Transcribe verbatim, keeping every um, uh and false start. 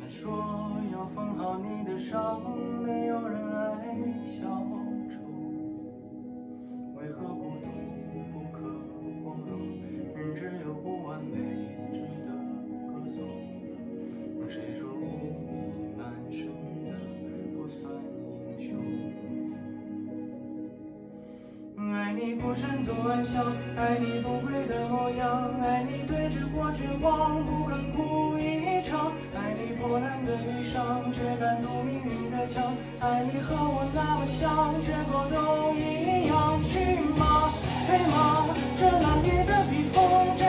说要缝好你的伤，没有人爱小丑。为何孤独不可光荣？人只有不完美值得歌颂。谁说无敌满身的不算英雄？爱你不善做暗想，爱你不悔的模样，爱你对着过绝望，不肯哭一场。爱你破烂的衣裳，却敢堵命运的枪。爱你和我那么像，结果都一样。去马，黑马，这褴褛的披风。